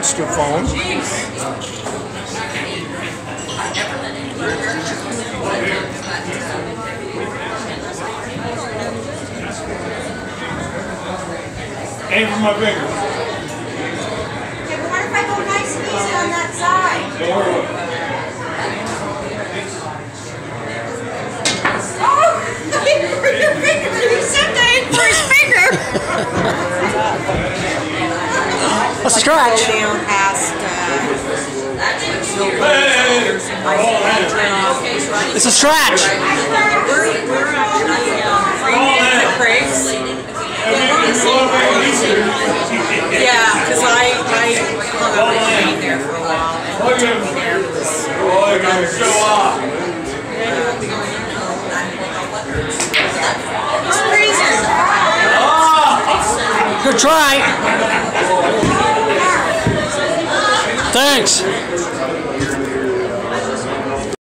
touched your phone. Aim for my finger. Okay, but what if I go nice and easy on that side? Don't worry about it. Oh! For your finger! He said to aim for his finger! What's the scratch? Go down past, It's a scratch. we're at the creeks. Yeah, because I hung up and stayed there for a while. And Oh, you're going to show off. it's crazy. Good try. Thanks.